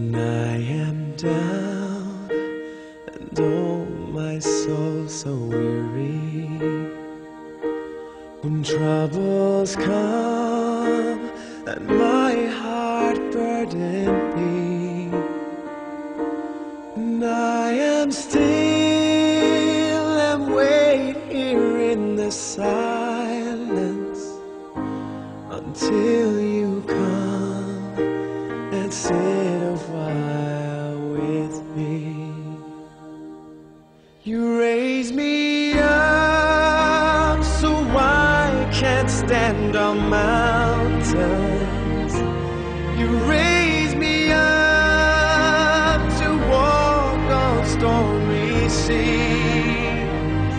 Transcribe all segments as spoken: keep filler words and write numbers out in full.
When I am down and oh my soul so weary, when troubles come and my heart burden me, and I am still and wait here in the silence until you come and sit a while with me. You raise me up so I can't stand on mountains. You raise me up to walk on stormy seas.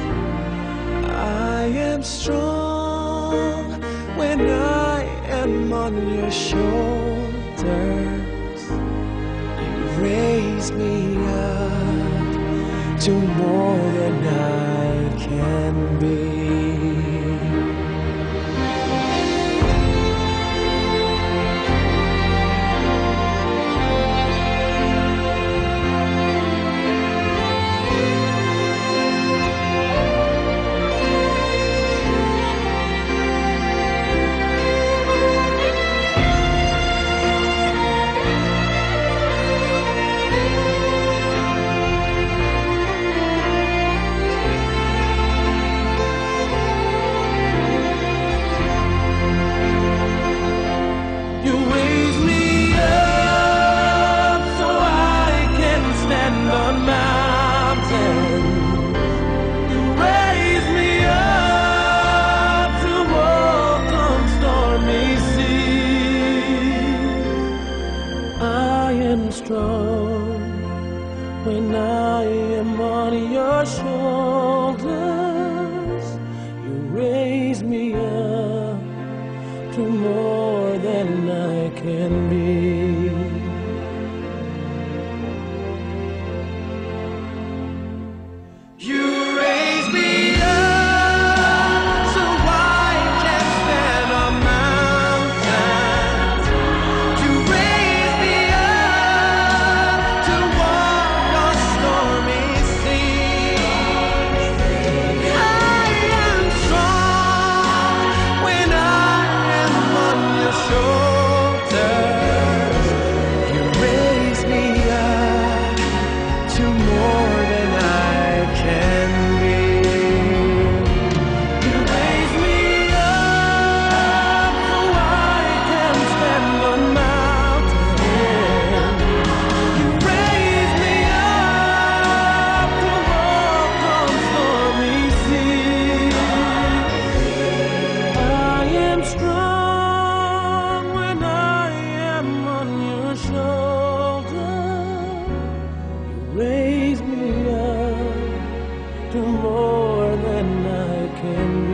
I am strong when I am on your shoulders. You raise me up to more than I can be. Strong when I am on your shoulders. You raise me up to more than I can be. Raise me up to more than I can